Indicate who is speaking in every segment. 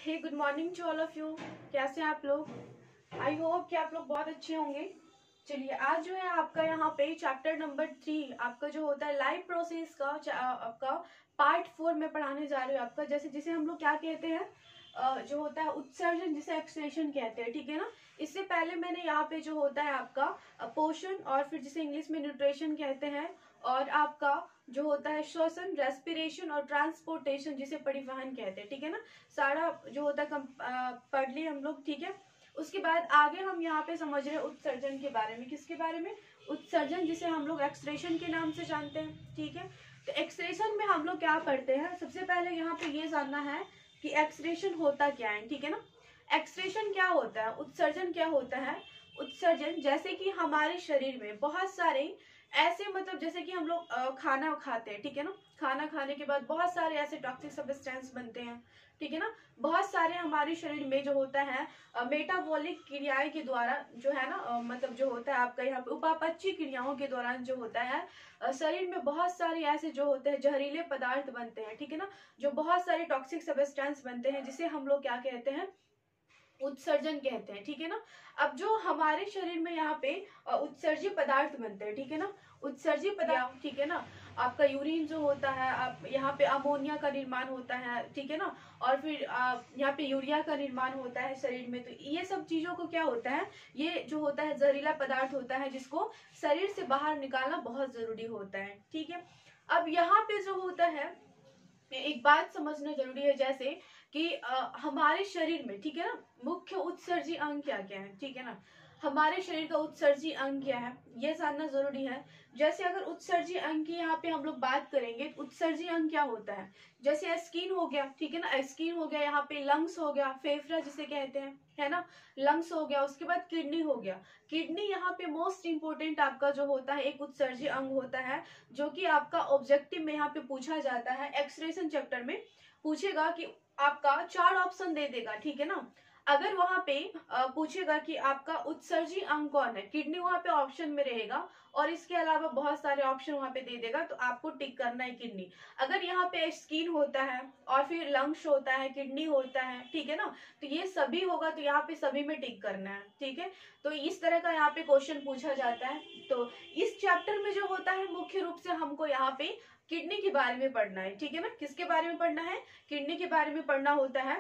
Speaker 1: Hey good morning to all of you. कैसे हैं आप लोग? आई होप कि आप लोग बहुत अच्छे होंगे। चलिए, आज जो है आपका यहाँ पे चैप्टर नंबर 3 आपका जो होता है लाइफ प्रोसेस का आपका पार्ट 4 में पढ़ाने जा रही हूँ। आपका जैसे जिसे हम लोग क्या कहते हैं, जो होता है उत्सर्जन, जिसे एक्सक्रेशन कहते हैं, ठीक है ना। इससे पहले मैंने यहाँ पे जो होता है आपका पोषण, और फिर जिसे इंग्लिश में न्यूट्रिशन कहते हैं, और आपका जो होता है श्वसन, रेस्पिरेशन, और ट्रांसपोर्टेशन जिसे परिवहन कहते हैं, ठीक है ना। सारा जो होता है पढ़ लिए हम लोग, ठीक है। उसके बाद आगे हम यहाँ पे समझ रहे हैं उत्सर्जन के बारे में। किसके बारे में? उत्सर्जन, जिसे हम लोग एक्सक्रेशन के नाम से जानते हैं, ठीक है। तो एक्सक्रेशन में हम लोग क्या पढ़ते हैं, सबसे पहले यहाँ पे ये जानना है कि एक्सक्रेशन होता क्या है, ठीक है ना। एक्सक्रेशन क्या होता है, उत्सर्जन क्या होता है। उत्सर्जन जैसे कि हमारे शरीर में बहुत सारे ऐसे, मतलब जैसे कि हम लोग खाना खाते हैं, ठीक है ना। खाना खाने के बाद बहुत सारे ऐसे टॉक्सिक सब्सटेंस बनते हैं, ठीक है ना। बहुत सारे हमारे शरीर में जो होता है मेटाबॉलिक क्रियाएं के द्वारा जो है ना, मतलब जो होता है आपका यहाँ पे उपापचयी क्रियाओं के दौरान जो होता है शरीर में बहुत सारे ऐसे जो होते हैं जहरीले पदार्थ बनते हैं, ठीक है ना। जो बहुत सारे टॉक्सिक सब्सटेंस बनते हैं, जिसे हम लोग क्या कहते हैं, उत्सर्जन कहते हैं, ठीक है ना। अब जो हमारे शरीर में यहाँ पे उत्सर्जी पदार्थ बनते हैं, ठीक है ना। उत्सर्जी पदार्थ, ठीक है ना। आपका यूरिन जो होता है, आप यहाँ पे अमोनिया का निर्माण होता है, ठीक है ना। और फिर यहाँ पे यूरिया का निर्माण होता है शरीर में। तो ये सब चीजों को क्या होता है, ये जो होता है जहरीला पदार्थ होता है, जिसको शरीर से बाहर निकालना बहुत जरूरी होता है, ठीक है। अब यहाँ पे जो होता है, एक बात समझना जरूरी है, जैसे कि हमारे शरीर में, ठीक है ना, मुख्य उत्सर्जी अंग क्या क्या है, ठीक है ना। हमारे शरीर का उत्सर्जी अंग क्या है, ये जानना जरूरी है। जैसे अगर उत्सर्जी अंग की यहाँ पे हम लोग बात करेंगे, तो उत्सर्जी अंग क्या होता है, जैसे स्किन हो गया, ठीक है ना। स्किन हो गया, यहाँ पे लंग्स हो गया, फेफड़ा जिसे कहते हैं, है ना। लंग्स हो गया, उसके बाद किडनी हो गया। किडनी यहाँ पे मोस्ट इंपोर्टेंट आपका जो होता है एक उत्सर्जी अंग होता है, जो कि आपका ऑब्जेक्टिव में यहाँ पे पूछा जाता है, एक्सक्रेशन चैप्टर में पूछेगा कि आपका 4 ऑप्शन दे देगा, ठीक है ना। अगर वहां पे पूछेगा कि आपका उत्सर्जी अंग कौन है, किडनी वहां पे ऑप्शन में रहेगा, और इसके अलावा बहुत सारे ऑप्शन वहां पे दे देगा, तो आपको टिक करना है किडनी। अगर यहाँ पे स्किन होता है, और फिर लंग्स होता है, किडनी होता है, ठीक है ना, तो ये सभी होगा, तो यहाँ पे सभी में टिक करना है, ठीक है। तो इस तरह का यहाँ पे क्वेश्चन पूछा जाता है। तो इस चैप्टर में जो होता है, मुख्य रूप से हमको यहाँ पे किडनी के बारे में पढ़ना है, ठीक है ना। किसके बारे में पढ़ना है? किडनी के बारे में पढ़ना होता है।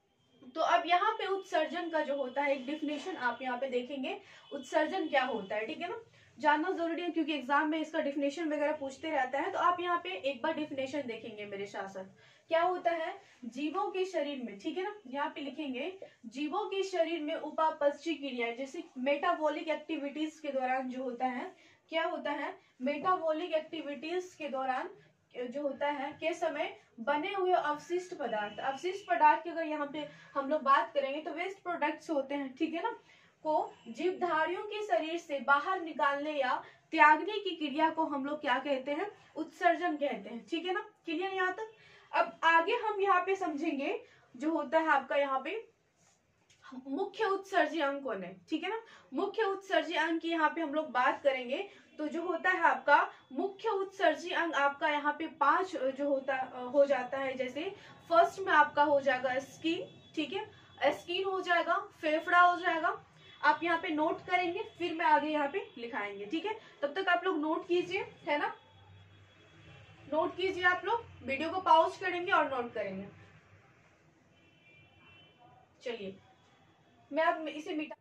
Speaker 1: तो अब यहाँ पे उत्सर्जन का जो होता है एक डिफिनेशन आप यहाँ पे देखेंगे, उत्सर्जन क्या होता है, ठीक है ना। जानना जरूरी है, क्योंकि एग्जाम में इसका डिफिनेशन वगैरह पूछते रहता है। तो आप यहाँ पे एक बार डिफिनेशन देखेंगे मेरे साथ साथ। क्या होता है, जीवों के शरीर में, ठीक है ना, यहाँ पे लिखेंगे जीवों के शरीर में उपापचयी क्रियाएं, जैसे मेटाबॉलिक एक्टिविटीज के दौरान जो होता है, क्या होता है, मेटाबॉलिक एक्टिविटीज के दौरान जो होता है के समय बने हुए अवशिष्ट पदार्थ, अवशिष्ट पदार्थ की अगर यहाँ पे हम लोग बात करेंगे, तो वेस्ट प्रोडक्ट्स होते हैं, ठीक है ना, को जीवधारियों के शरीर से बाहर निकालने या त्यागने की क्रिया को हम लोग क्या कहते हैं, उत्सर्जन कहते हैं, ठीक है ना। क्लियर यहाँ तक? अब आगे हम यहाँ पे समझेंगे जो होता है आपका यहाँ पे मुख्य उत्सर्जी अंग कौन है, ठीक है ना। मुख्य उत्सर्जी अंग की यहाँ पे हम लोग बात करेंगे, तो जो होता है आपका मुख्य उत्सर्जी अंग आपका यहाँ पे 5 जो होता हो जाता है। जैसे फर्स्ट में आपका हो जाएगा स्किन, ठीक है, स्किन हो जाएगा, फेफड़ा हो जाएगा। आप यहाँ पे नोट करेंगे, फिर मैं आगे यहाँ पे लिखाएंगे, ठीक है। तब तक आप लोग नोट कीजिए, है ना। नोट कीजिए, आप लोग वीडियो को पॉज करेंगे और नोट करेंगे। चलिए, मैं अब इसे मिटा।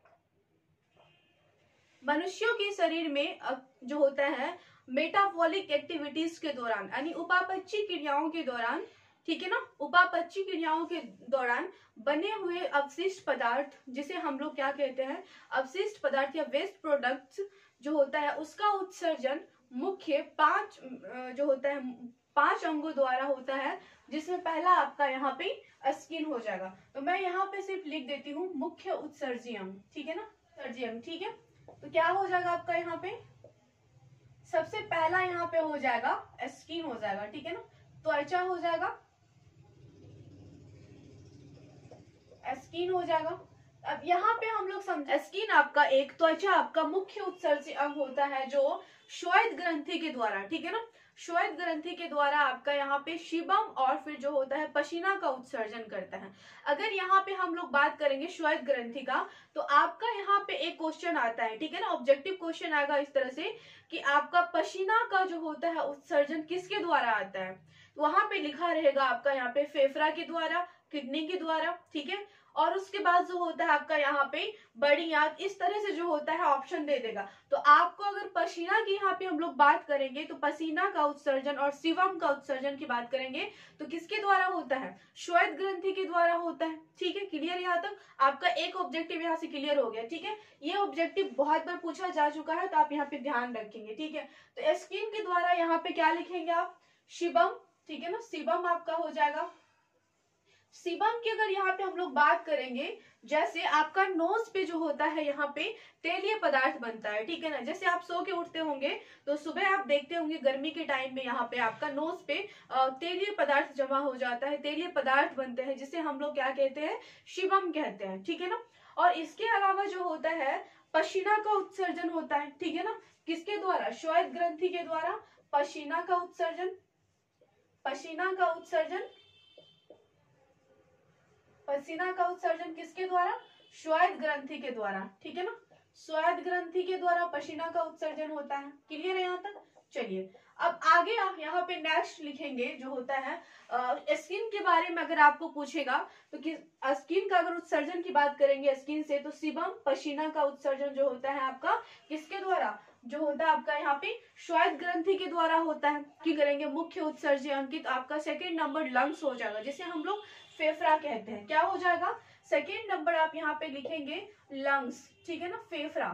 Speaker 1: मनुष्यों के शरीर में जो होता है मेटाबॉलिक एक्टिविटीज के दौरान, यानी उपापचयी क्रियाओं के दौरान, ठीक है ना, उपापचयी क्रियाओं के दौरान बने हुए अवशिष्ट पदार्थ, जिसे हम लोग क्या कहते हैं, अवशिष्ट पदार्थ या वेस्ट प्रोडक्ट्स जो होता है, उसका उत्सर्जन मुख्य 5 जो होता है 5 अंगों द्वारा होता है, जिसमें पहला आपका यहाँ पे स्किन हो जाएगा। तो मैं यहाँ पे सिर्फ लिख देती हूँ मुख्य उत्सर्जी अंग, ठीक है ना, उत्सर्जी अंग, ठीक है। तो क्या हो जाएगा आपका यहाँ पे, सबसे पहला यहाँ पे हो जाएगा स्किन हो जाएगा, ठीक है ना, त्वचा हो जाएगा, स्किन हो जाएगा। अब यहाँ पे हम लोग समझ, स्किन आपका एक त्वचा आपका मुख्य उत्सर्जी अंग होता है, जो श्वेत ग्रंथि के द्वारा, ठीक है ना, श्वेत ग्रंथि के द्वारा आपका यहाँ पे शिबम और फिर जो होता है पसीना का उत्सर्जन करता है। अगर यहाँ पे हम लोग बात करेंगे श्वेत ग्रंथि का, तो आपका यहाँ पे एक क्वेश्चन आता है, ठीक है ना, ऑब्जेक्टिव क्वेश्चन आएगा इस तरह से कि आपका पसीना का जो होता है उत्सर्जन किसके द्वारा आता है। तो वहां पे लिखा रहेगा आपका यहाँ पे फेफड़ा के द्वारा, किडनी के द्वारा, ठीक है, और उसके बाद जो होता है आपका यहाँ पे बड़ी आंत, इस तरह से जो होता है ऑप्शन दे देगा। तो आपको अगर पसीना की यहाँ पे हम लोग बात करेंगे तो पसीना का उत्सर्जन और सीवम का उत्सर्जन की बात करेंगे तो किसके द्वारा होता है, श्वेत ग्रंथि के द्वारा होता है। ठीक है, क्लियर, यहाँ तक आपका एक ऑब्जेक्टिव यहाँ से क्लियर हो गया। ठीक है, ये ऑब्जेक्टिव बहुत बार पूछा जा चुका है तो आप यहाँ पे ध्यान रखेंगे। ठीक है, तो स्किन के द्वारा यहाँ पे क्या लिखेंगे आप, शिबम, ठीक है ना, सीबम आपका हो जाएगा। सीबम की अगर यहाँ पे हम लोग बात करेंगे, जैसे आपका नोज पे जो होता है यहाँ पे तेलीय पदार्थ बनता है, ठीक है ना, जैसे आप सो के उठते होंगे तो सुबह आप देखते होंगे गर्मी के टाइम में यहाँ पे आपका नोज पे तेलीय पदार्थ जमा हो जाता है, तेलीय पदार्थ बनते हैं जिसे हम लोग क्या कहते हैं, शिबम कहते हैं। ठीक है ना, और इसके अलावा जो होता है पसीना का उत्सर्जन होता है, ठीक है ना, किसके द्वारा, श्वेत ग्रंथि के द्वारा पसीना का उत्सर्जन, पसीना का उत्सर्जन, पसीना का उत्सर्जन किसके द्वारा, श्वेत ग्रंथि के द्वारा। ठीक है ना, श्वेत ग्रंथि के द्वारा पसीना का उत्सर्जन होता है। क्लियर है यहाँ तक। चलिए अब आगे आप यहाँ पे नेक्स्ट लिखेंगे जो होता है स्किन के बारे में। अगर आपको पूछेगा तो स्किन का अगर उत्सर्जन की बात करेंगे स्किन से, तो सीबम, पसीना का उत्सर्जन जो होता है आपका किसके द्वारा, जो होता है आपका यहाँ पे श्वेत ग्रंथि के द्वारा होता है। की करेंगे मुख्य उत्सर्जन अंकित, आपका सेकेंड नंबर लंग्स हो जाएगा, जिसे हम लोग फेफड़ा कहते हैं। क्या हो जाएगा, सेकेंड नंबर आप यहाँ पे लिखेंगे लंग्स, ठीक है ना, फेफड़ा,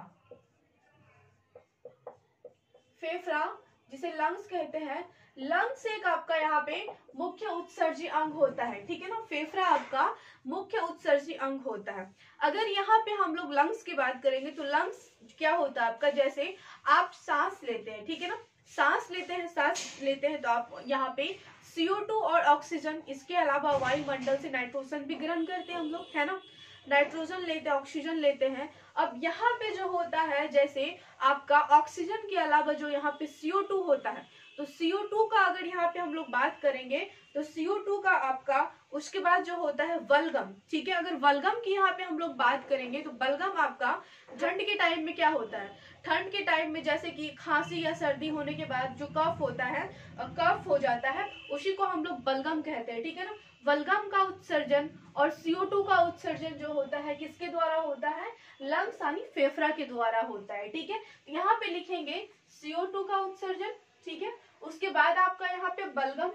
Speaker 1: फेफड़ा जिसे लंग्स कहते हैं। लंग्स एक आपका यहाँ पे मुख्य उत्सर्जी अंग होता है, ठीक है ना, फेफड़ा आपका मुख्य उत्सर्जी अंग होता है। अगर यहाँ पे हम लोग लंग्स की बात करेंगे तो लंग्स क्या होता है आपका, जैसे आप सांस लेते हैं, ठीक है ना, सांस लेते हैं तो आप यहाँ पे CO2 और ऑक्सीजन, इसके अलावा वायुमंडल से नाइट्रोजन भी ग्रहण करते हैं हम लोग, है ना, नाइट्रोजन लेते हैं, ऑक्सीजन लेते हैं। अब यहाँ पे जो होता है, जैसे आपका ऑक्सीजन के अलावा जो यहाँ पे CO2 होता है, तो CO2 का अगर यहाँ पे हम लोग बात करेंगे तो CO2 का आपका, उसके बाद जो होता है बलगम, ठीक है, अगर बलगम की यहाँ पे हम लोग बात करेंगे तो बलगम आपका ठंड के टाइम में क्या होता है, ठंड के टाइम में जैसे कि खांसी या सर्दी होने के बाद जो कफ होता है, कफ हो जाता है, उसी को हम लोग बलगम कहते हैं। ठीक है ना, बलगम का उत्सर्जन और CO2 का उत्सर्जन जो होता है किसके द्वारा होता है, लंग्स यानी फेफड़ा के द्वारा होता है। ठीक है, यहाँ पे लिखेंगे CO2 का उत्सर्जन, ठीक है, उसके बाद आपका यहाँ पे बलगम,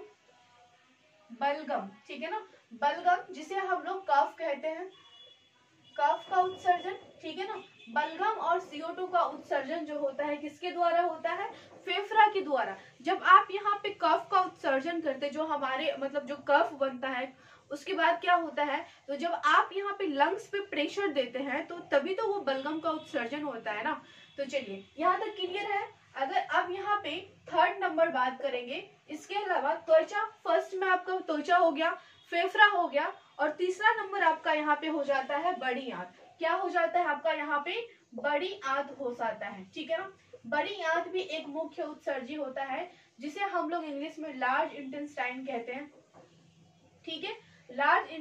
Speaker 1: बलगम, ठीक है ना, बलगम जिसे हम लोग कफ कहते हैं, कफ का उत्सर्जन, ठीक है ना, बलगम और CO2 का उत्सर्जन जो होता है किसके द्वारा होता है, फेफड़ा के द्वारा। जब आप यहाँ पे कफ का उत्सर्जन करते, जो हमारे मतलब जो कफ बनता है, उसके बाद क्या होता है, तो जब आप यहाँ पे लंग्स पे प्रेशर देते हैं तो तभी तो वो बलगम का उत्सर्जन होता है ना। तो चलिए यहाँ तक क्लियर है। अगर अब यहाँ पे थर्ड नंबर बात करेंगे, इसके अलावा त्वचा, फर्स्ट में आपका त्वचा हो गया, फेफड़ा हो गया, और तीसरा नंबर आपका यहाँ पे हो जाता है बड़ी आंत। क्या हो जाता है आपका यहाँ पे, बड़ी आंत हो जाता है। ठीक है ना, बड़ी आंत भी एक मुख्य उत्सर्जी होता है, जिसे हम लोग इंग्लिश में लार्ज इंटेस्टाइन कहते हैं। ठीक है, लार्ज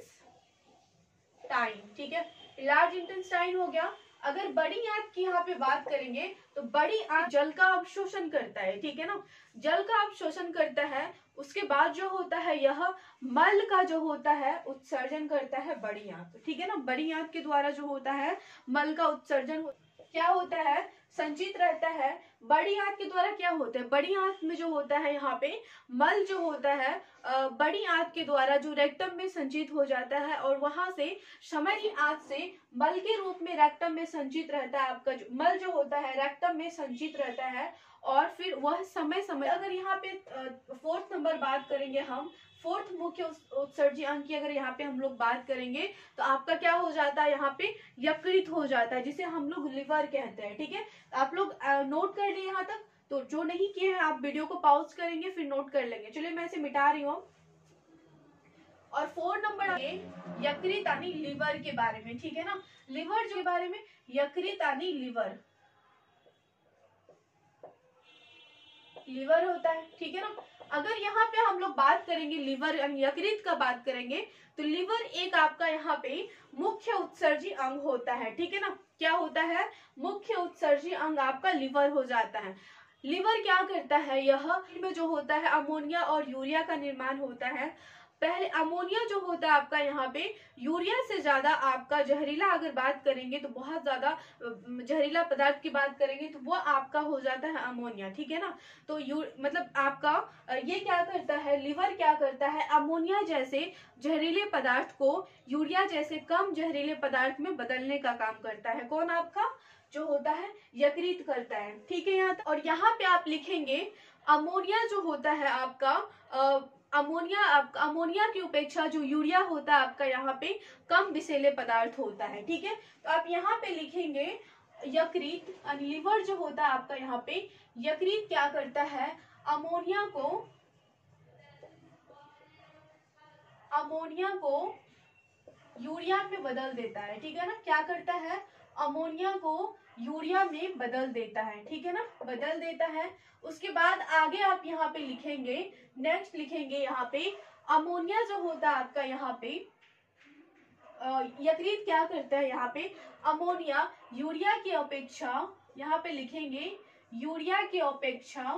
Speaker 1: इंटेस्टाइन, ठीक है, लार्ज इंटेस्टाइन हो गया। अगर बड़ी आंत की यहाँ पे बात करेंगे तो बड़ी आंत जल का अवशोषण करता है, ठीक है ना, जल का अवशोषण करता है। उसके बाद जो होता है यह मल का जो होता है उत्सर्जन करता है बड़ी आंत, ठीक है ना, बड़ी आंत के द्वारा जो होता है मल का उत्सर्जन क्या होता है, संचित रहता है। बड़ी आंत के द्वारा क्या होता है, बड़ी आंत में जो होता है यहाँ पे मल जो होता है बड़ी आंत के द्वारा जो रेक्टम में संचित हो जाता है, और वहां से समरी आंत से मल के रूप में रेक्टम में संचित रहता है। आपका जो मल जो होता है रेक्टम में संचित रहता है, और फिर वह समय समय, अगर यहाँ पे फोर्थ नंबर बात करेंगे हम, फोर्थ मुख्य उत्सर्जी अंग की अगर यहाँ पे हम लोग बात करेंगे तो आपका क्या हो जाता है, यहाँ पे यकृत हो जाता है, जिसे हम लोग लिवर कहते हैं। ठीक है, आप लोग नोट कर लिए यहाँ तक। तो जो नहीं किए हैं आप वीडियो को पॉज करेंगे फिर नोट कर लेंगे। चलिए मैं इसे मिटा रही हूँ। और 4 नंबर यकृत यानी लिवर के बारे में, ठीक है ना, लिवर जो के बारे में, यकृत यानी लिवर, लीवर होता है, ठीक है ना। अगर यहाँ पे हम लोग बात करेंगे लीवर यकृत का बात करेंगे तो लीवर एक आपका यहाँ पे मुख्य उत्सर्जी अंग होता है, ठीक है ना। क्या होता है, मुख्य उत्सर्जी अंग आपका लीवर हो जाता है। लीवर क्या करता है, यह में जो होता है अमोनिया और यूरिया का निर्माण होता है। पहले अमोनिया जो होता है आपका यहाँ पे यूरिया से ज्यादा आपका जहरीला, अगर बात करेंगे तो बहुत ज्यादा जहरीला पदार्थ की बात करेंगे तो वो आपका हो जाता है अमोनिया, ठीक है ना। तो मतलब आपका ये क्या करता है, लीवर क्या करता है, अमोनिया जैसे जहरीले पदार्थ को यूरिया जैसे कम जहरीले पदार्थ में बदलने का काम करता है। कौन, आपका जो होता है यकृत करता है, ठीक है। यहाँ तक। और यहाँ पे आप लिखेंगे अमोनिया जो होता है आपका अमोनिया की उपेक्षा जो यूरिया होता है आपका यहाँ पे कम विषैले पदार्थ होता है, ठीक है। तो आप यहाँ पे लिखेंगे यकृत, लीवर जो होता है आपका यहाँ पे यकृत क्या करता है, अमोनिया को यूरिया में बदल देता है, ठीक है ना। क्या करता है, अमोनिया को यूरिया में बदल देता है, ठीक है ना, बदल देता है। उसके बाद आगे आप यहाँ पे लिखेंगे, नेक्स्ट लिखेंगे यहाँ पे अमोनिया जो होता है आपका यहाँ पे यकृत क्या करता है, यहाँ पे अमोनिया यूरिया की अपेक्षा, यहाँ पे लिखेंगे यूरिया की अपेक्षा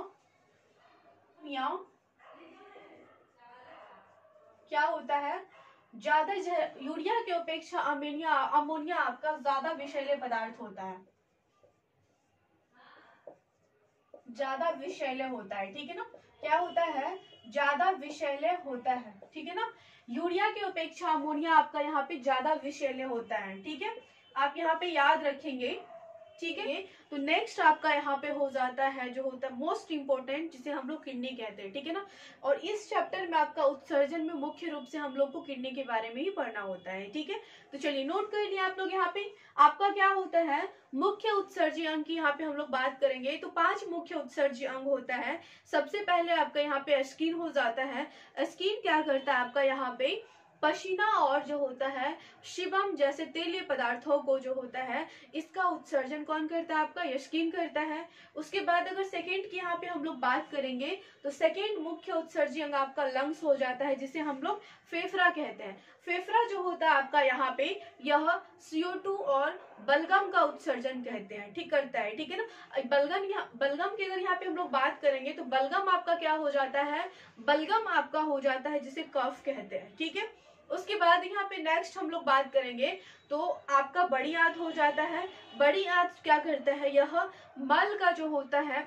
Speaker 1: क्या होता है, ज्यादा यूरिया की अपेक्षा अमोनिया आपका ज्यादा विषैले पदार्थ होता है, ज्यादा विषैले होता है, ठीक है ना। क्या होता है, ज्यादा विषैले होता है, ठीक है ना। यूरिया की अपेक्षा अमोनिया आपका यहाँ पे ज्यादा विषैले होता है, ठीक है। आप यहाँ पे याद रखेंगे, ठीक है। तो नेक्स्ट आपका यहाँ पे हो जाता है जो होता है मोस्ट इंपोर्टेंट, जिसे हम लोग किडनी कहते हैं, ठीक है ना। और इस चैप्टर में आपका उत्सर्जन में मुख्य रूप से हम लोग को किडनी के बारे में ही पढ़ना होता है, ठीक है। तो चलिए नोट कर लिया आप लोग। यहाँ पे आपका क्या होता है, मुख्य उत्सर्जी अंग की यहाँ पे हम लोग बात करेंगे तो 5 मुख्य उत्सर्जी अंग होता है। सबसे पहले आपका यहाँ पे स्किन हो जाता है। स्किन क्या करता है आपका यहाँ पे, पसीना और जो होता है शिबम जैसे तेलीय पदार्थों को जो होता है इसका उत्सर्जन कौन करता है, आपका स्किन करता है। उसके बाद अगर सेकेंड की यहाँ पे हम लोग बात करेंगे तो सेकेंड मुख्य उत्सर्जी अंग आपका लंग्स हो जाता है, जिसे हम लोग फेफड़ा कहते हैं। फेफड़ा जो होता है आपका यहाँ पे यह CO2 और बलगम का उत्सर्जन कहते हैं, ठीक करता है, ठीक है ना। बलगम की अगर यहाँ पे हम लोग बात करेंगे तो बलगम आपका क्या हो जाता है, बलगम आपका हो जाता है जिसे कफ कहते हैं, ठीक है। उसके बाद यहाँ पे नेक्स्ट हम लोग बात करेंगे तो आपका बड़ी आंत हो जाता है। बड़ी आंत क्या करता है, यह मल का जो होता है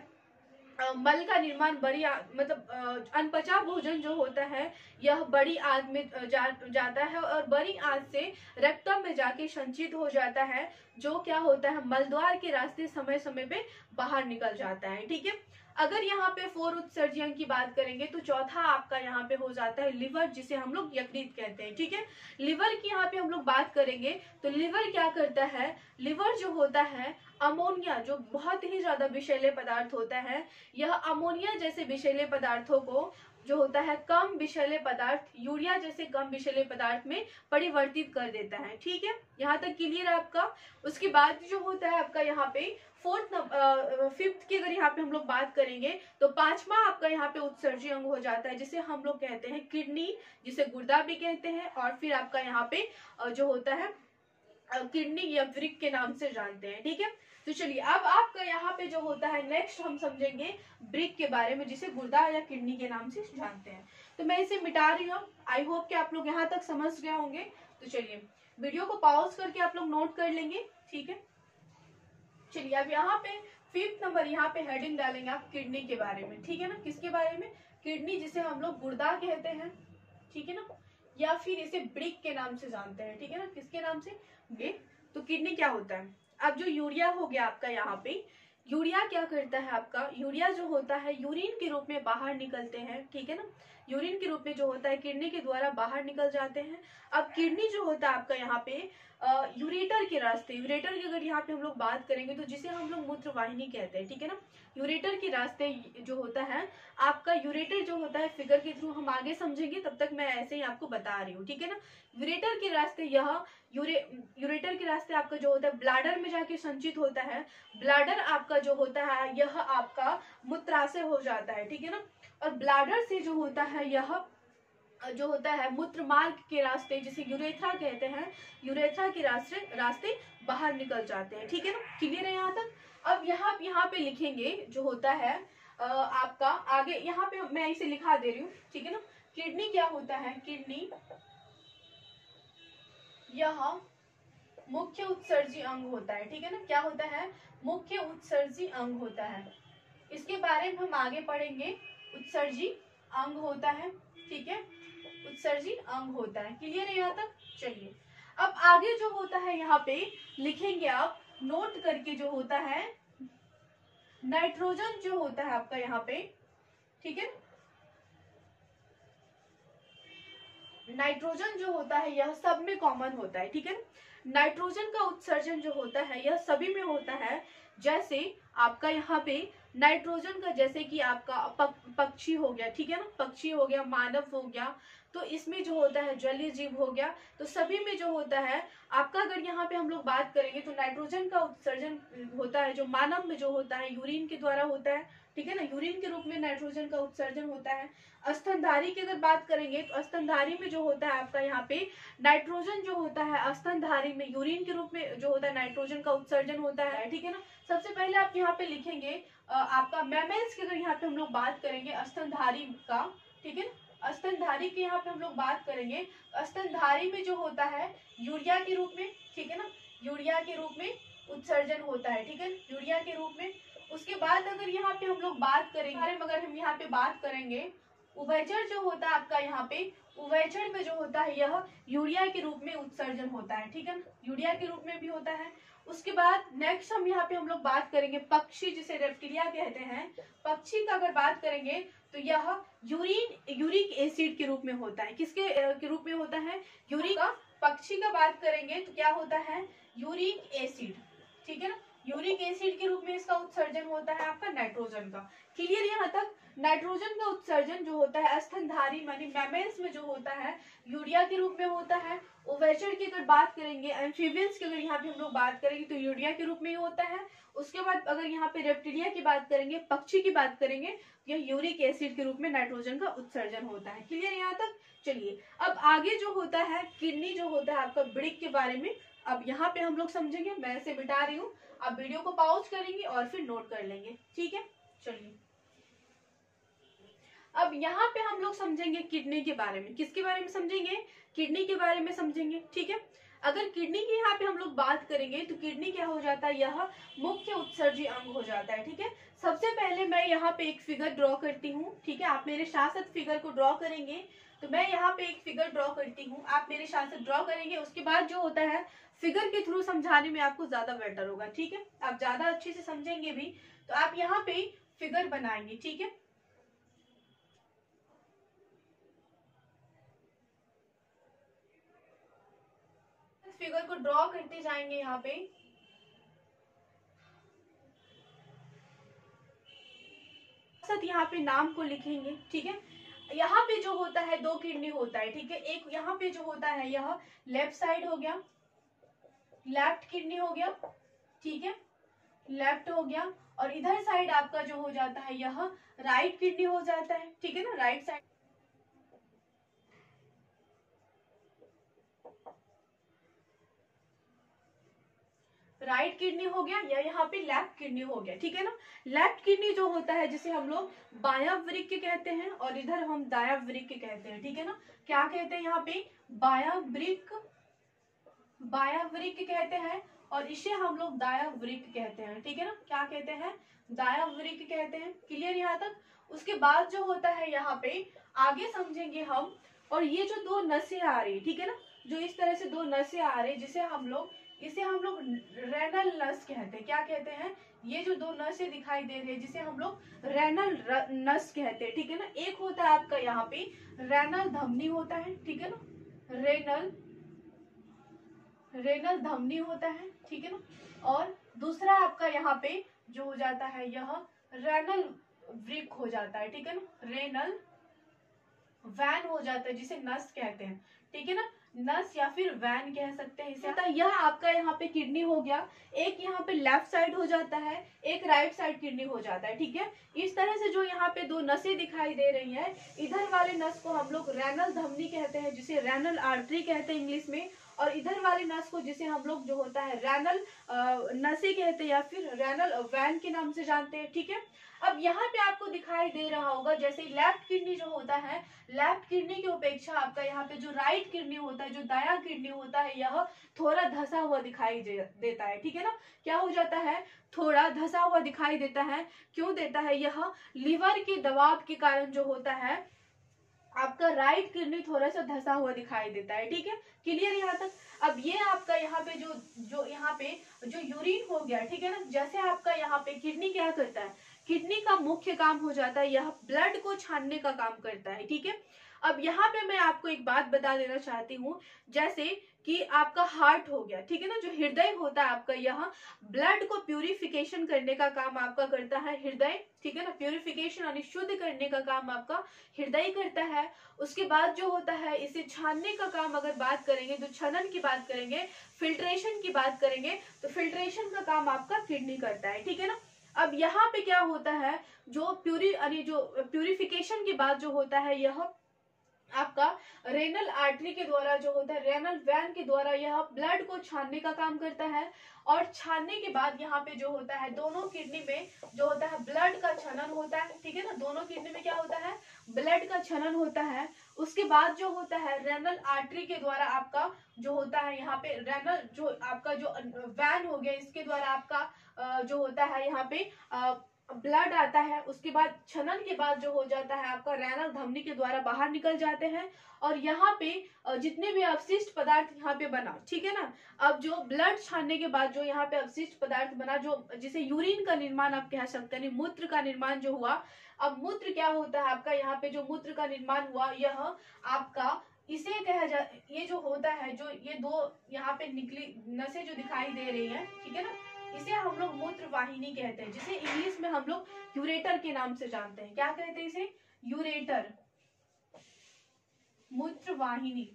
Speaker 1: मल का निर्माण मतलब अनपचा भोजन जो होता है यह बड़ी आंत में जाता है और बड़ी आंत से रक्तम में जाके संचित हो जाता है, जो क्या होता है मलद्वार के रास्ते समय समय पे बाहर निकल जाता है, ठीक है। अगर यहाँ पे 4 उत्सर्जी अंग की बात करेंगे तो चौथा आपका यहाँ पे हो जाता है लिवर, जिसे हम लोग यकृत कहते हैं, ठीक है। लिवर की यहाँ पे हम लोग बात करेंगे तो लिवर क्या करता है, लिवर जो होता है अमोनिया जो बहुत ही ज्यादा विषैले पदार्थ होता है, यह अमोनिया जैसे विषैले पदार्थों को जो होता है कम विषैले पदार्थ यूरिया जैसे कम विषैले पदार्थ में परिवर्तित कर देता है, ठीक है। यहाँ तक क्लियर है आपका। उसके बाद जो होता है आपका यहाँ पे फिफ्थ की अगर यहाँ पे हम लोग बात करेंगे तो 5वां आपका यहाँ पे उत्सर्जी अंग हो जाता है, जिसे हम लोग कहते हैं किडनी, जिसे गुर्दा भी कहते हैं। और फिर आपका यहाँ पे जो होता है किडनी या वृक्क के नाम से जानते हैं, ठीक है। तो चलिए अब आपका यहाँ पे जो होता है नेक्स्ट हम समझेंगे वृक्क के बारे में, जिसे गुर्दा या किडनी के नाम से जानते हैं। तो मैं इसे मिटा रही हूँ। आई होप कि आप लोग यहाँ तक समझ गए होंगे। तो चलिए वीडियो को पॉज करके आप लोग नोट कर लेंगे, ठीक है। चलिए अब यहाँ पे 5th नंबर यहाँ पे हेडिंग डालेंगे आप किडनी के बारे में, ठीक है ना। किसके बारे में, किडनी जिसे हम लोग गुर्दा कहते हैं, ठीक है ना, या फिर इसे वृक्क के नाम से जानते हैं, ठीक है ना। किसके नाम से, वृक्क। तो किडनी क्या होता है, अब जो यूरिया हो गया आपका यहाँ पे, यूरिया क्या करता है आपका, यूरिया जो होता है यूरिन के रूप में बाहर निकलते हैं, ठीक है ना। यूरिन के रूप में जो होता है किडनी के द्वारा बाहर निकल जाते हैं। अब किडनी जो होता है आपका यहाँ पे यूरेटर के रास्ते, यूरेटर की अगर यहाँ पे हम लोग बात करेंगे तो जिसे हम लोग मूत्रवाहिनी कहते हैं, ठीक है ना। यूरेटर के रास्ते जो होता है आपका, यूरेटर जो होता है फिगर के थ्रू हम आगे समझेंगे, तब तक मैं ऐसे ही आपको बता रही हूँ, ठीक है ना। यूरेटर के रास्ते यह यूरेटर के रास्ते आपका जो होता है ब्लाडर में जाके संचित होता है। ब्लाडर आपका जो होता है यह आपका मूत्राशय हो जाता है, ठीक है ना। और ब्लाडर से जो होता है यह जो होता है मूत्र मार्ग के रास्ते, जिसे यूरेथ्रा कहते हैं, यूरेथ्रा के रास्ते बाहर निकल जाते हैं, ठीक है ना। क्लियर है यहाँ तक। अब यहाँ पे लिखेंगे जो होता है आपका आगे, यहाँ पे मैं इसे लिखा दे रही हूँ, ठीक है ना। किडनी क्या होता है, किडनी यह मुख्य उत्सर्जी अंग होता है, ठीक है ना। क्या होता है, मुख्य उत्सर्जी अंग होता है। इसके बारे में हम आगे पढ़ेंगे। उत्सर्जी अंग होता है, ठीक है, उत्सर्जी अंग होता है। क्लियर है यहाँ तक। चलिए अब आगे जो होता है यहाँ पे लिखेंगे आप नोट करके, जो होता है नाइट्रोजन जो होता है आपका यहाँ पे, ठीक है। नाइट्रोजन जो होता है यह सब में कॉमन होता है, ठीक है। नाइट्रोजन का उत्सर्जन जो होता है यह सभी में होता है। जैसे आपका यहाँ पे नाइट्रोजन का, जैसे कि आपका पक्षी हो गया, ठीक है ना, पक्षी हो गया, मानव हो गया, तो इसमें जो होता है जलीय जीव हो गया, तो सभी में जो होता है आपका, अगर यहाँ पे हम लोग बात करेंगे तो नाइट्रोजन का उत्सर्जन होता है जो मानव में जो होता है यूरिन के द्वारा होता है, ठीक है ना। यूरिन के रूप में नाइट्रोजन का उत्सर्जन होता है। स्तनधारी की अगर बात करेंगे तो स्तनधारी में जो होता है आपका यहाँ पे नाइट्रोजन जो होता है स्तनधारी में यूरिन के रूप में जो होता है नाइट्रोजन का उत्सर्जन होता है, ठीक है ना। सबसे पहले आप यहाँ पे लिखेंगे आपका मैमल्स की अगर यहाँ पे हम लोग बात करेंगे स्तनधारी का, ठीक है ना, स्तनधारी की यहाँ पे हम लोग बात करेंगे, स्तनधारी में जो होता है यूरिया के रूप में, ठीक है ना, यूरिया के रूप में उत्सर्जन होता है, ठीक है, यूरिया के रूप में। उसके बाद अगर यहाँ पे हम लोग बात करेंगे, अगर हम यहाँ पे बात करेंगे उभयचर जो होता है आपका यहाँ पे, उभयचर में जो होता है यह यूरिया के रूप में उत्सर्जन होता है, ठीक है ना, यूरिया के रूप में भी होता है। उसके बाद नेक्स्ट हम लोग बात करेंगे पक्षी, जिसे रेप्टिलिया कहते हैं। पक्षी का अगर बात करेंगे तो यह यूरिक एसिड के रूप में होता है। किसके के रूप में होता है, यूरिक का। पक्षी का बात करेंगे तो क्या होता है, यूरिक एसिड, ठीक है ना, यूरिक एसिड के रूप में इसका उत्सर्जन होता है आपका नाइट्रोजन का। क्लियर यहाँ तक। नाइट्रोजन का उत्सर्जन जो होता है स्तनधारी मानी मैमल्स में जो होता है यूरिया के रूप में होता है। उभयचर की अगर बात करेंगे, एम्फीबियंस की अगर यहाँ पे हम लोग बात करेंगे तो यूरिया के रूप में ही होता है। उसके बाद अगर यहाँ पे रेप्टिलिया की बात करेंगे, पक्षी की बात करेंगे, यह यूरिक एसिड के रूप में नाइट्रोजन का उत्सर्जन होता है। क्लियर यहाँ तक। चलिए अब आगे जो होता है किडनी जो होता है आपका वृक्क के बारे में, अब यहाँ पे हम लोग समझेंगे। मैं इसे बिठा रही हूँ, आप वीडियो को पॉज करेंगे और फिर नोट कर लेंगे, ठीक है। चलिए अब यहाँ पे हम लोग समझेंगे किडनी के बारे में। किसके बारे में समझेंगे, किडनी के बारे में समझेंगे, ठीक है। अगर किडनी की यहाँ पे हम लोग बात करेंगे तो किडनी क्या हो जाता है, यह मुख्य उत्सर्जी अंग हो जाता है, ठीक है। सबसे पहले मैं यहाँ पे एक फिगर ड्रॉ करती हूँ, ठीक है। आप मेरे साथ साथ फिगर को ड्रॉ करेंगे। तो मैं यहाँ पे एक फिगर ड्रॉ करती हूँ, आप मेरे साथ साथ ड्रॉ करेंगे। उसके बाद जो होता है फिगर के थ्रू समझाने में आपको ज्यादा बेटर होगा, ठीक है। आप ज्यादा अच्छे से समझेंगे भी। तो आप यहाँ पे फिगर बनाएंगे, ठीक है। फिगर को ड्रॉ करते जाएंगे यहाँ पे। साथ यहाँ पे नाम को लिखेंगे, ठीक है। यहाँ पे जो होता है दो किडनी होता है, ठीक है। एक यहाँ पे जो होता है यह लेफ्ट साइड हो गया, लेफ्ट किडनी हो गया, ठीक है, लेफ्ट हो गया। और इधर साइड आपका जो हो जाता है यह राइट किडनी हो जाता है, ठीक है ना, राइट साइड। राइट किडनी हो गया या यहाँ पे लेफ्ट किडनी हो गया, ठीक है ना। लेफ्ट किडनी जो होता है जिसे हम लोग बायां वृक्क कहते हैं और इधर हम दायां वृक्क कहते हैं, ठीक है ना। क्या कहते हैं यहाँ पे, बायां वृक्क कहते हैं और इसे हम लोग दायां वृक्क कहते हैं, ठीक है ना। क्या कहते हैं, दायां वृक्क कहते हैं। क्लियर यहाँ तक। उसके बाद जो होता है यहाँ पे आगे समझेंगे हम। और ये जो दो नसें आ रही है, ठीक है ना, जो इस तरह से दो नसें आ रही है जिसे हम लोग इसे हम लोग रेनल नस कहते हैं। क्या कहते हैं? ये जो दो नसें दिखाई दे रही है जिसे हम लोग रेनल नस कहते हैं, ठीक है ना। एक होता है आपका यहाँ पे रेनल धमनी होता है, ठीक है ना, रेनल धमनी होता है, ठीक है ना। और दूसरा आपका यहाँ पे जो हो जाता है यह रेनल वृक्क हो जाता है, ठीक है ना, रेनल वैन हो जाता है जिसे नस कहते हैं, ठीक है ना, नस या फिर वैन कह सकते हैं इसे। यह आपका यहाँ पे किडनी हो गया, एक यहाँ पे लेफ्ट साइड हो जाता है, एक राइट साइड किडनी हो जाता है, ठीक है। इस तरह से जो यहाँ पे दो नसें दिखाई दे रही हैं, इधर वाले नस को हम लोग रेनल धमनी कहते हैं जिसे रेनल आर्टरी कहते हैं इंग्लिश में, और इधर वाले नस को जिसे हम लोग जो होता है रेनल नसें कहते हैं या फिर रेनल वैन के नाम से जानते हैं, ठीक है। अब यहाँ पे आपको दिखाई दे रहा होगा जैसे लेफ्ट किडनी जो होता है, लेफ्ट किडनी की अपेक्षा आपका यहाँ पे जो राइट किडनी होता है, जो दायां किडनी होता है, यह थोड़ा धसा हुआ दिखाई देता है, ठीक है ना। क्या हो जाता है? थोड़ा धसा हुआ दिखाई देता है। क्यों देता है? यह लीवर के दबाव के कारण जो होता है आपका राइट किडनी थोड़ा सा धसा हुआ दिखाई देता है, ठीक है। क्लियर यहाँ तक? अब ये आपका यहाँ पे जो यहाँ पे जो यूरिन हो गया, ठीक है ना, जैसे आपका यहाँ पे किडनी क्या करता है, किडनी का मुख्य काम हो जाता है यह ब्लड को छानने का काम करता है, ठीक है। अब यहाँ पे मैं आपको एक बात बता देना चाहती हूँ, जैसे कि आपका हार्ट हो गया, ठीक है ना, जो हृदय होता है आपका, यहाँ ब्लड को प्यूरिफिकेशन करने का काम आपका करता है हृदय, ठीक है ना, प्यूरिफिकेशन यानी शुद्ध करने का काम आपका हृदय करता है। उसके बाद जो होता है इसे छानने का काम अगर बात करेंगे तो छनन की बात करेंगे, फिल्ट्रेशन की बात करेंगे तो फिल्ट्रेशन का काम आपका किडनी करता है, ठीक है ना। अब यहाँ पे क्या होता है, जो प्यूरिफिकेशन के बाद जो होता है यह आपका रेनल आर्टरी के द्वारा जो होता है, रेनल वैन के द्वारा यह ब्लड को छानने का काम करता है। और छानने के बाद यहाँ पे जो होता है दोनों किडनी में जो होता है ब्लड का छनन होता है, ठीक है ना, दोनों किडनी में क्या होता है? ब्लड का छनन होता है। उसके बाद जो होता है रेनल आर्टरी के द्वारा आपका जो होता है यहाँ पे रेनल जो आपका जो वैन हो गया, इसके द्वारा आपका जो होता है यहाँ पे ब्लड आता है। उसके बाद छनन के बाद जो हो जाता है आपका रेनल धमनी के द्वारा बाहर निकल जाते हैं, और यहाँ पे जितने भी अवशिष्ट पदार्थ यहाँ पे बना, ठीक है ना, अब जो ब्लड छानने के बाद जो यहाँ पे अवशिष्ट पदार्थ बना, जो जिसे यूरिन का निर्माण आप कह सकते हैं, मूत्र का निर्माण जो हुआ। अब मूत्र क्या होता है आपका, यहाँ पे जो मूत्र का निर्माण हुआ यह आपका इसे कहा जा, ये जो होता है, जो ये दो यहाँ पे निकली नसें जो दिखाई दे रही है, ठीक है ना, इसे हम लोग मूत्र वाहिनी कहते हैं, जिसे इंग्लिश में हम लोग यूरेटर के नाम से जानते हैं। क्या कहते हैं इसे? यूरेटर, मूत्रवाहिनी,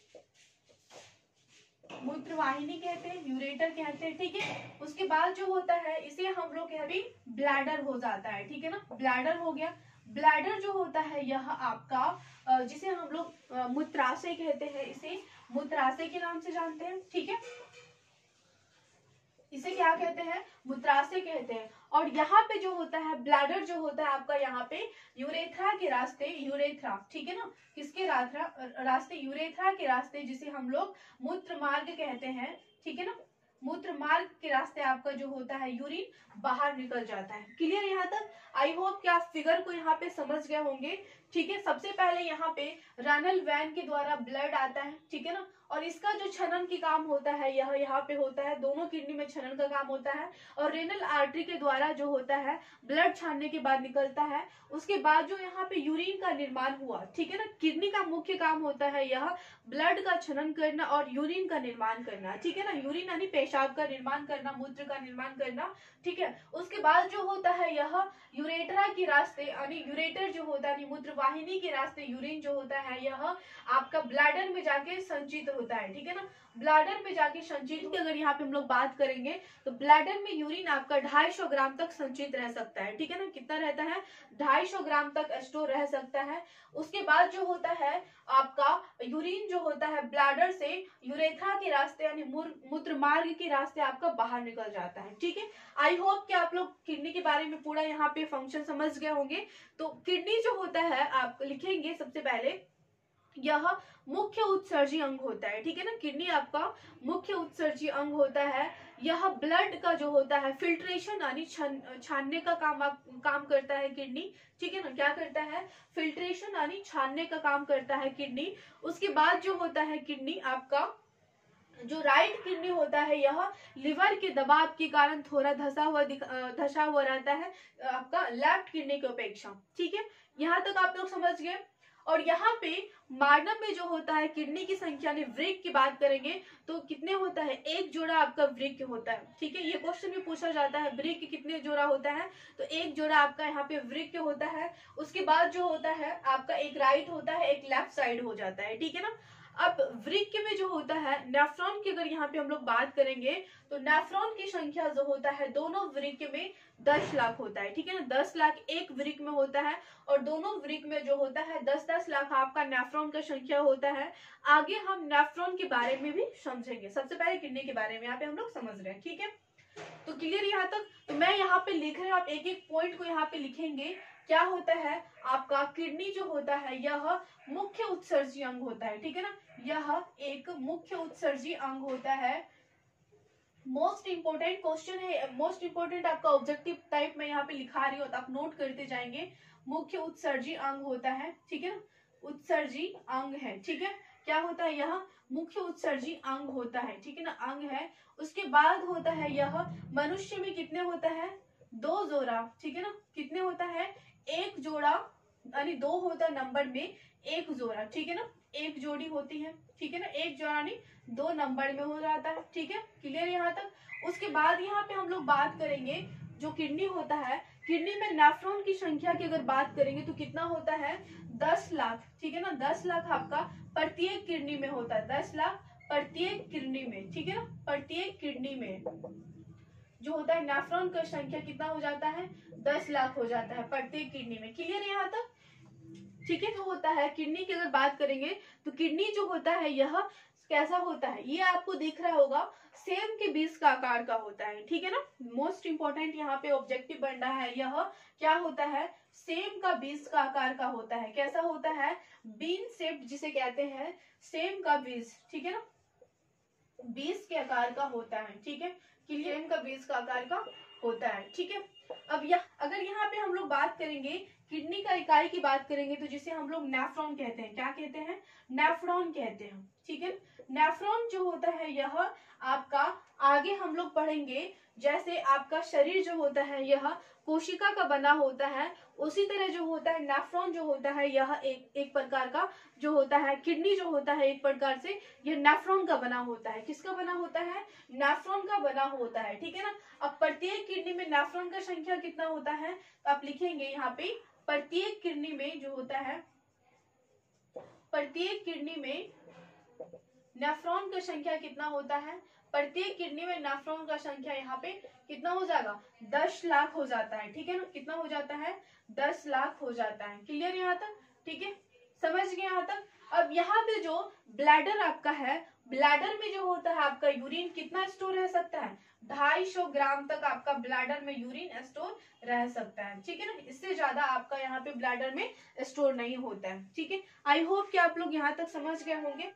Speaker 1: मूत्रवाहिनी कहते हैं, यूरेटर कहते हैं, ठीक है। उसके बाद जो होता है इसे हम लोग अभी ब्लैडर हो जाता है, ठीक है ना, ब्लैडर हो गया। ब्लैडर जो होता है यह आपका जिसे हम लोग मूत्राशय कहते हैं, इसे मूत्राशय के नाम से जानते हैं, ठीक है। इसे क्या कहते हैं? मूत्राशय कहते हैं। और यहाँ पे जो होता है ब्लैडर जो होता है आपका यहाँ पे यूरेथ्रा के रास्ते, यूरेथ्रा, ठीक है ना, किसके रास्ते? यूरेथ्रा के रास्ते, जिसे हम लोग मूत्र मार्ग कहते हैं, ठीक है ना, मूत्र मार्ग के रास्ते आपका जो होता है यूरिन बाहर निकल जाता है। क्लियर यहाँ तक? आई होप कि आप फिगर को यहाँ पे समझ गए होंगे, ठीक है। सबसे पहले यहाँ पे रेनल वैन के द्वारा ब्लड आता है, ठीक है ना, और इसका जो छनन की काम होता है यह यहाँ पे होता है, दोनों किडनी में छनन का काम होता है, और रेनल आर्टरी के द्वारा जो होता है ब्लड छानने के बाद निकलता है। उसके बाद जो यहाँ पे यूरिन का निर्माण हुआ, ठीक है ना, किडनी का मुख्य काम होता है यह ब्लड का छनन करना और यूरिन का निर्माण करना, ठीक है ना, यूरिन यानी पेशाब का निर्माण करना, मूत्र का निर्माण करना, ठीक है। उसके बाद जो होता है यह यूरेट्रा के रास्ते यानी यूरेटर जो होता है मूत्र वाहिनी के रास्ते यूरिन जो होता है यह आपका ब्लैडर में जाके संचित होता है, ठीक है ना, ब्लैडर में जाके संचित। अगर यहाँ पे हम लोग बात करेंगे तो ब्लैडर में यूरिन आपका 250 ग्राम तक संचित रह सकता है, ठीक है ना, कितना रहता है? 250 ग्राम तक स्टोर रह सकता है। उसके बाद जो होता है आपका यूरिन जो होता है ब्लैडर से यूरेथ्रा के रास्ते यानी मूत्र मार्ग के रास्ते आपका बाहर निकल जाता है, ठीक है। आई होप कि आप लोग किडनी के बारे में पूरा यहाँ पे फंक्शन समझ गए होंगे। तो किडनी जो होता है आप लिखेंगे सबसे पहले यह मुख्य उत्सर्जी अंग होता है, ठीक है ना, किडनी आपका मुख्य उत्सर्जी अंग होता है। यह ब्लड का जो होता है फिल्ट्रेशन यानी छानने का काम करता है किडनी, ठीक है ना, क्या करता है? फिल्ट्रेशन यानी छानने का काम करता है किडनी। उसके बाद जो होता है किडनी आपका जो राइट किडनी होता है यह लिवर के दबाव के कारण थोड़ा धसा हुआ रहता है आपका लेफ्ट किडनी की अपेक्षा। ठीक है, यहाँ तक आप लोग समझ गए। और यहाँ पे मार्नम में जो होता है किडनी की संख्या ने वृक्क की बात करेंगे तो कितने होता है, एक जोड़ा आपका वृक्क होता है। ठीक है, ये क्वेश्चन में पूछा जाता है वृक्क कितने जोड़ा होता है, तो एक जोड़ा आपका यहाँ पे वृक्क होता है। उसके बाद जो होता है आपका एक राइट होता है, एक लेफ्ट साइड हो जाता है। ठीक है ना। अब वृक्क में जो होता है नेफ्रॉन की अगर यहाँ पे हम लोग बात करेंगे तो नेफ्रॉन की संख्या जो होता है दोनों वृक्क में 10 लाख होता है। ठीक है ना, 10 लाख एक वृक्क में होता है और दोनों वृक्क में जो होता है 10-10 लाख आपका नेफ्रॉन का संख्या होता है। आगे हम नेफ्रॉन के बारे में भी समझेंगे, सबसे पहले किडनी के बारे में यहाँ पे हम लोग समझ रहे हैं। ठीक है, तो क्लियर यहाँ तक। तो मैं यहाँ पे लिख रही हूँ, आप एक एक पॉइंट को यहाँ पे लिखेंगे। क्या होता है आपका किडनी जो होता है यह मुख्य उत्सर्जी अंग होता है। ठीक है ना, यह एक मुख्य उत्सर्जी अंग होता है। मोस्ट इंपोर्टेंट क्वेश्चन है, मोस्ट इंपोर्टेंट आपका ऑब्जेक्टिव टाइप में यहाँ पे लिखा रही हो तो आप नोट करते जाएंगे। मुख्य उत्सर्जी अंग होता है। ठीक है ना, उत्सर्जी अंग है। ठीक है, क्या होता है यह मुख्य उत्सर्जी अंग होता है। ठीक है ना, अंग है। उसके बाद होता है यह मनुष्य में कितने होता है, 2 जोड़ा। ठीक है ना, कितने होता है, एक जोड़ा, यानी 2 होता है नंबर में, एक जोड़ा। ठीक है ना, एक जोड़ी होती है। ठीक है ना, एक जोड़ा नहीं 2 नंबर में हो जाता है। ठीक है, क्लियर यहाँ तक। उसके बाद यहाँ पे हम लोग बात करेंगे जो किडनी होता है, किडनी में नेफ्रॉन की संख्या की अगर बात करेंगे तो कितना होता है, 10 लाख। ठीक है ना, 10 लाख आपका प्रत्येक किडनी में होता है, 10 लाख प्रत्येक किडनी में। ठीक है ना, प्रत्येक किडनी में जो होता है नेफ्रॉन का संख्या कितना हो जाता है, 10 लाख हो जाता है प्रत्येक किडनी में। क्लियर है यहाँ तक। ठीक है, जो होता है किडनी की अगर बात करेंगे तो किडनी जो होता है यह कैसा होता है, ये आपको दिख रहा होगा सेम के बीज का आकार का होता है। ठीक है ना, मोस्ट इंपोर्टेंट यहाँ पे ऑब्जेक्टिव बन रहा है, यह क्या होता है, सेम का बीज का आकार का होता है। कैसा होता है, बीन शेप्ड जिसे कहते हैं, सेम का बीज। ठीक है ना, बीज के आकार का होता है। ठीक है, सेम का बीज का आकार का होता है। ठीक है, अब अगर यहाँ पे हम लोग बात करेंगे किडनी का इकाई की बात करेंगे तो जिसे हम लोग नेफ्रॉन कहते हैं, क्या कहते हैं, नेफ्रॉन कहते हैं। ठीक है, नेफ्रॉन जो होता है यह आपका आगे हम लोग पढ़ेंगे, जैसे आपका शरीर जो होता है यह कोशिका का बना होता है, उसी तरह जो होता है नेफ्रॉन जो होता है यह एक प्रकार का जो होता है, किडनी जो होता है एक प्रकार से यह नेफ्रॉन का बना होता है। किसका बना होता है, नेफ्रॉन का बना होता है। ठीक है ना, अब प्रत्येक किडनी में नेफ्रॉन का संख्या कितना होता है, तो आप लिखेंगे यहाँ पे प्रत्येक किडनी में जो होता है, प्रत्येक किडनी में नेफ्रॉन का संख्या कितना होता है, प्रत्येक किडनी में नेफ्रॉन का संख्या यहाँ पे कितना हो जाएगा, 10 लाख हो जाता है। ठीक है ना, कितना हो जाता है, 10 लाख हो जाता है। क्लियर यहाँ तक। ठीक है, समझ गए यहाँ तक। अब यहाँ पे जो ब्लैडर आपका है, ब्लैडर में जो होता है आपका यूरिन कितना स्टोर रह सकता है, 250 ग्राम तक आपका ब्लैडर में यूरिन स्टोर रह सकता है। ठीक है ना, इससे ज्यादा आपका यहाँ पे ब्लैडर में स्टोर नहीं होता है। ठीक है, आई होप कि आप लोग यहाँ तक समझ गए होंगे।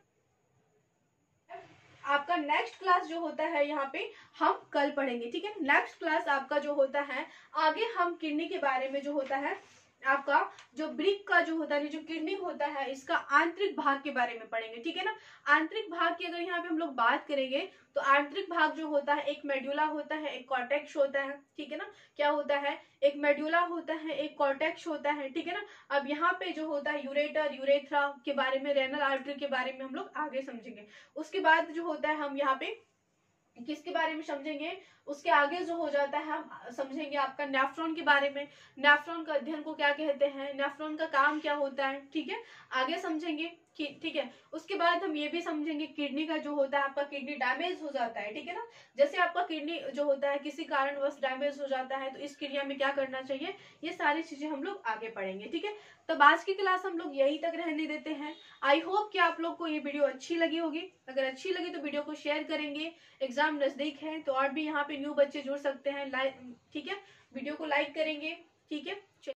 Speaker 1: आपका नेक्स्ट क्लास जो होता है यहाँ पे हम कल पढ़ेंगे। ठीक है, नेक्स्ट क्लास आपका जो होता है, आगे हम किडनी के बारे में जो होता है आपका जो ब्रिक का जो होता है, जो किडनी होता है इसका आंतरिक भाग के बारे में पढ़ेंगे। ठीक है ना, आंतरिक भाग की अगर यहाँ पे हम लोग बात करेंगे तो आंतरिक भाग जो होता है, एक मेड्यूला होता है, एक कॉर्टेक्स होता है। ठीक है ना, क्या होता है, एक मेड्यूला होता है, एक कॉर्टेक्स होता है। ठीक है ना, अब यहाँ पे जो होता है यूरेटर, यूरेथ्रा के बारे में, रेनल आर्टरी के बारे में हम लोग आगे समझेंगे। उसके बाद जो होता है हम यहाँ पे किसके बारे में समझेंगे, उसके आगे जो हो जाता है हम समझेंगे आपका नेफ्रॉन के बारे में, नेफ्रॉन का अध्ययन को क्या कहते हैं, नेफ्रॉन का काम क्या होता है। ठीक है, आगे समझेंगे। ठीक है, उसके बाद हम ये भी समझेंगे किडनी का जो होता है आपका किडनी डैमेज हो जाता है। ठीक है ना, जैसे आपका किडनी जो होता है किसी कारणवश डैमेज हो जाता है तो इस क्रिया में क्या करना चाहिए, ये सारी चीजें हम लोग आगे पढ़ेंगे। ठीक है, तो आज की क्लास हम लोग यहीं तक रहने देते हैं। आई होप कि आप लोग को ये वीडियो अच्छी लगी होगी। अगर अच्छी लगी तो वीडियो को शेयर करेंगे, एग्जाम नजदीक है तो और भी यहाँ पे न्यू बच्चे जुड़ सकते हैं। ठीक है, वीडियो को लाइक करेंगे। ठीक है।